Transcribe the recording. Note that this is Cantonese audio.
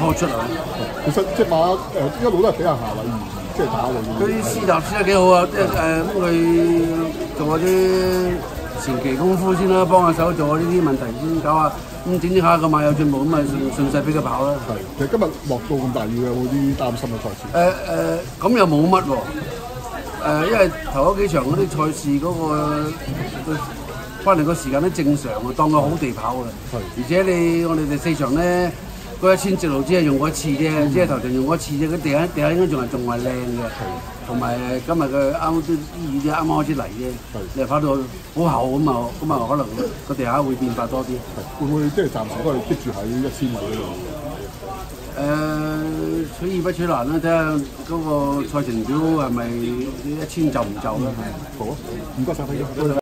初出啊！ 其實隻馬一路都係比較下位，即係打你。 佢試習試得幾好啊！即係咁佢做下啲前期功夫先啦，幫下手做下呢啲問題先，搞下咁整下個馬有進步，咁咪順勢俾佢跑啦。 係，其實今日落到咁大雨，有冇啲擔心嘅賽事？ 咁又冇乜喎。因為頭嗰幾場嗰啲賽事嗰個翻嚟個時間都正常啊，當個好地跑嘅。 係。 而且我哋第4場咧，嗰1000直路只係用過一次啫，只係頭場用過一次啫，個地下應該仲係靚嘅。同埋今日佢啱啲雨啲啱啱開始嚟啫，你跑到好厚咁啊，可能個地下會變化多啲。 會唔會即係暫時都係 keep 住喺1000米嗰度？ 取易不取難啦，睇下嗰個賽程表係咪1000就唔就啦。 好啊，唔該晒，輝哥。